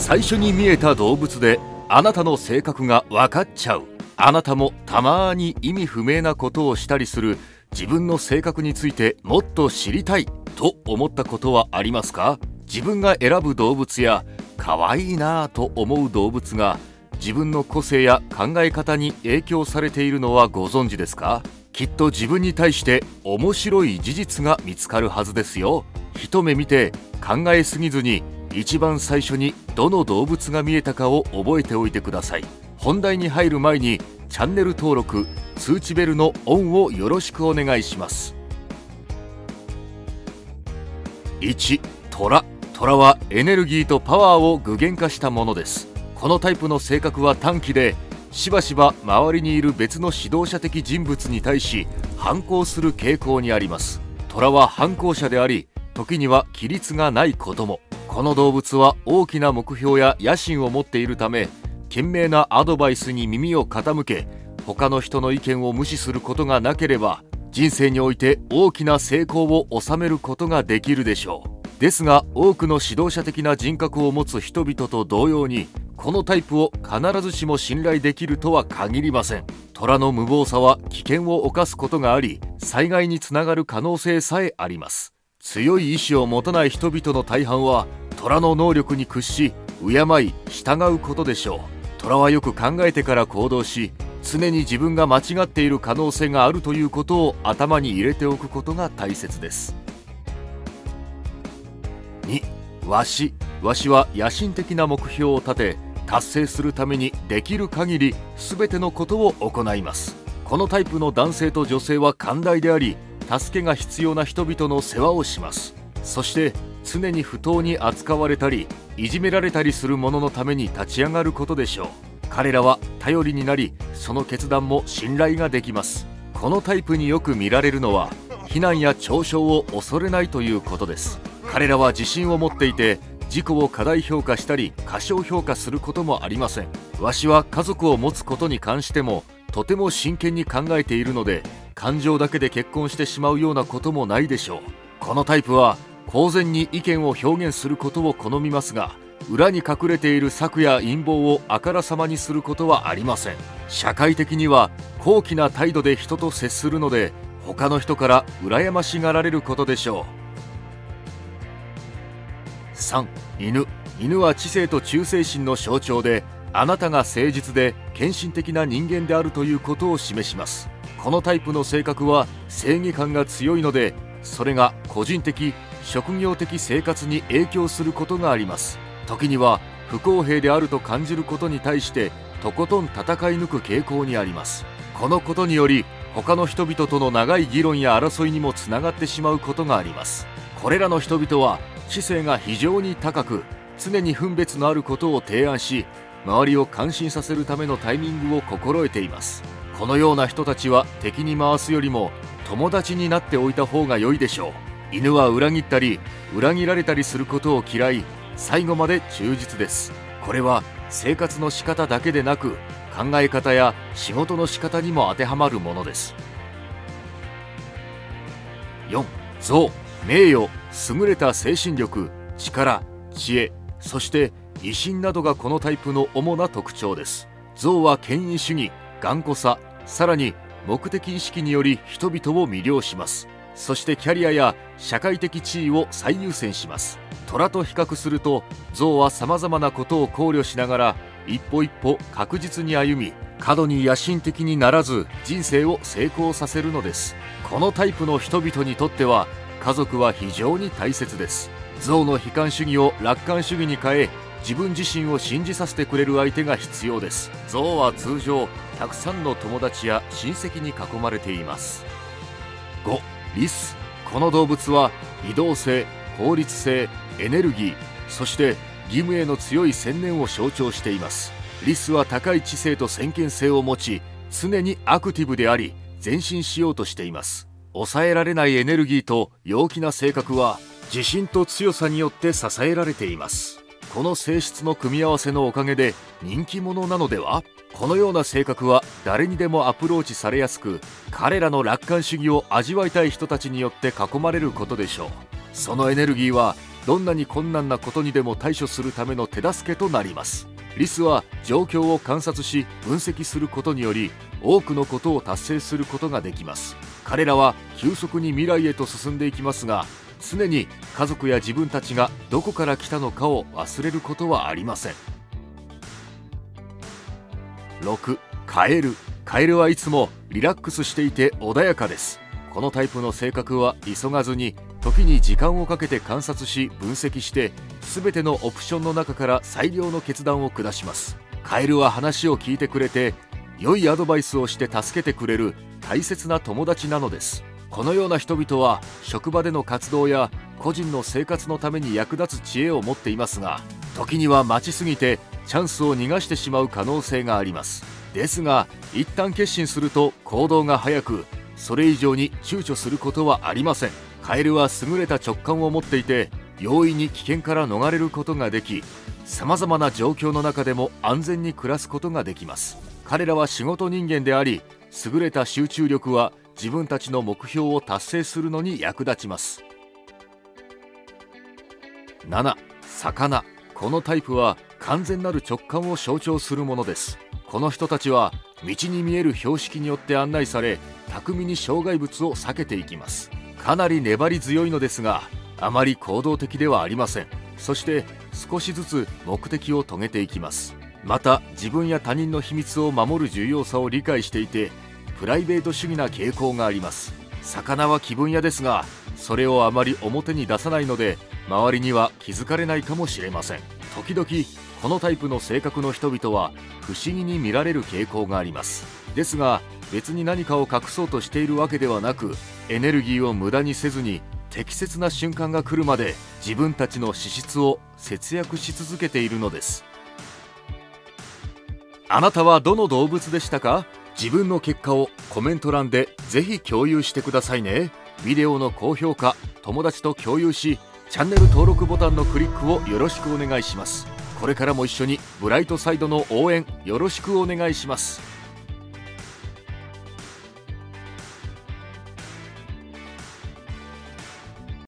最初に見えた動物であなたの性格が分かっちゃう。あなたもたまに意味不明なことをしたりする。自分の性格についてもっと知りたいと思ったことはありますか？自分が選ぶ動物や可愛いなぁと思う動物が自分の個性や考え方に影響されているのはご存知ですか？きっと自分に対して面白い事実が見つかるはずですよ。一目見て考えすぎずに一番最初にどの動物が見えたかを覚えておいてください。本題に入る前にチャンネル登録、通知ベルのオンをよろしくお願いします。1、虎。虎はエネルギーとパワーを具現化したものです。このタイプの性格は短気で、しばしば周りにいる別の指導者的人物に対し反抗する傾向にあります。虎は反抗者であり、時には規律がないことも。この動物は大きな目標や野心を持っているため、賢明なアドバイスに耳を傾け、他の人の意見を無視することがなければ人生において大きな成功を収めることができるでしょう。ですが、多くの指導者的な人格を持つ人々と同様に、このタイプを必ずしも信頼できるとは限りません。虎の無謀さは危険を冒すことがあり、災害につながる可能性さえあります。強い意志を持たない人々の大半は虎の能力に屈し敬い従うことでしょう。虎はよく考えてから行動し、常に自分が間違っている可能性があるということを頭に入れておくことが大切です。2、ワシ。ワシは野心的な目標を立て、達成するためにできる限り全てのことを行います。このタイプの男性と女性は寛大であり、助けが必要な人々の世話をします。そして常に不当に扱われたりいじめられたりする者のために立ち上がることでしょう。彼らは頼りになり、その決断も信頼ができます。このタイプによく見られるのは、非難や嘲笑を恐れないということです。彼らは自信を持っていて、自己を過大評価したり過小評価することもありません。わしは家族を持つことに関してもとても真剣に考えているので、感情だけで結婚してしまうようなこともないでしょう。このタイプは公然に意見を表現することを好みますが、裏に隠れている策や陰謀をあからさまにすることはありません。社会的には高貴な態度で人と接するので、他の人から羨ましがられることでしょう。3、犬。犬は知性と忠誠心の象徴で、あなたが誠実で献身的な人間であるということを示します。このタイプの性格は正義感が強いので、それが個人的、職業的生活に影響することがあります。時には不公平であると感じることに対してとことん戦い抜く傾向にあります。このことにより他の人々との長い議論や争いにもつながってしまうことがあります。これらの人々は知性が非常に高く、常に分別のあることを提案し、周りを感心させるためのタイミングを心得ています。このような人たちは敵に回すよりも友達になっておいた方が良いでしょう。犬は裏切ったり裏切られたりすることを嫌い、最後まで忠実です。これは生活の仕方だけでなく、考え方や仕事の仕方にも当てはまるものです。4、象。名誉、優れた精神力、力、知恵、そして威信などがこのタイプの主な特徴です。象は権威主義、頑固さ、さらに目的意識により人々を魅了します。そしてキャリアや社会的地位を最優先します。虎と比較すると、象はさまざまなことを考慮しながら一歩一歩確実に歩み、過度に野心的にならず人生を成功させるのです。このタイプの人々にとっては家族は非常に大切です。象の悲観主義を楽観主義に変え、自分自身を信じさせてくれる相手が必要です。象は通常たくさんの友達や親戚に囲まれています。5、リス。この動物は移動性、効率性、エネルギー、そして義務への強い専念を象徴しています。リスは高い知性と先見性を持ち、常にアクティブであり前進しようとしています。抑えられないエネルギーと陽気な性格は自信と強さによって支えられています。この性質の組み合わせのおかげで人気者なのでは？このような性格は誰にでもアプローチされやすく、彼らの楽観主義を味わいたい人たちによって囲まれることでしょう。そのエネルギーはどんなに困難なことにでも対処するための手助けとなります。リスは状況を観察し分析することにより多くのことを達成することができます。彼らは急速に未来へと進んでいきますが、常に家族や自分たちがどこから来たのかを忘れることはありません。6. カエル。カエルはいつもリラックスしていて穏やかです。このタイプの性格は急がずに、時に時間をかけて観察し分析して、全てのオプションの中から最良の決断を下します。カエルは話を聞いてくれて、良いアドバイスをして助けてくれる大切な友達なのです。このような人々は職場での活動や個人の生活のために役立つ知恵を持っていますが、時には待ちすぎてチャンスを逃がしてしまう可能性があります。ですが一旦決心すると行動が早く、それ以上に躊躇することはありません。カエルは優れた直感を持っていて、容易に危険から逃れることができ、さまざまな状況の中でも安全に暮らすことができます。彼らは仕事人間であり、優れた集中力は自分たちの目標を達成するのに役立ちます。7. 魚。このタイプは完全なる直感を象徴するものです。この人たちは道に見える標識によって案内され、巧みに障害物を避けていきます。かなり粘り強いのですが、あまり行動的ではありません。そして少しずつ目的を遂げていきます。また自分や他人の秘密を守る重要さを理解していて、プライベート主義な傾向があります。魚は気分屋ですが、それをあまり表に出さないので、周りには気づかれないかもしれません。時々このタイプの性格の人々は不思議に見られる傾向があります。ですが別に何かを隠そうとしているわけではなく、エネルギーを無駄にせずに適切な瞬間が来るまで自分たちの資質を節約し続けているのです。あなたはどの動物でしたか？自分の結果をコメント欄でぜひ共有してくださいね。ビデオの高評価、友達と共有し、チャンネル登録ボタンのクリックをよろしくお願いします。これからも一緒にブライトサイドの応援よろしくお願いします。